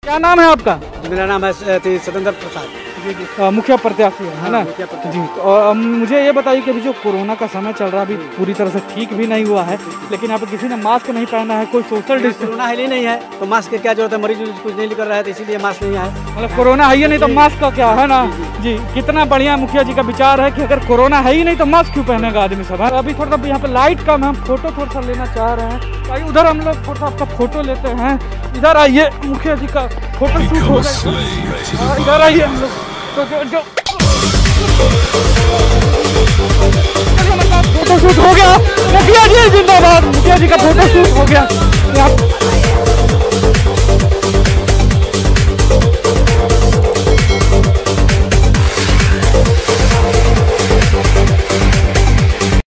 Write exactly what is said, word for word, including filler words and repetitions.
क्या नाम है आपका? मेरा नाम है सतेंद्र प्रसाद। जी जी, मुखिया प्रत्याशी है, है ना? जी, और मुझे ये बताइए कि अभी जो कोरोना का समय चल रहा है, अभी पूरी तरह से ठीक भी नहीं हुआ है, लेकिन यहाँ पे किसी ने मास्क नहीं पहना है, कोई सोशल डिस्टेंस। कोरोना है ही नहीं है तो मास्क की क्या जरूरत है? मरीज कुछ नहीं कर रहा है तो इसीलिए मास्क नहीं है। मतलब कोरोना है ही नहीं तो मास्क का क्या है ना? जी, कितना बढ़िया मुखिया जी का विचार है कि अगर कोरोना है ही नहीं तो मास्क क्यों पहनेगा आदमी सब। अभी थोड़ा सा यहाँ पे लाइट कम है, हम फोटो थोड़ा सा लेना चाह रहे हैं। भाई उधर हम लोग थोड़ा सा आपका फोटो लेते हैं। इधर आइए, मुखिया जी का फोटो शूट हो जाएगा। इधर आइए हम लोग तो जो जो फोटो शूट हो गया। मुखिया जी जिंदाबाद, मुखिया जी का फोटो शूट हो गया।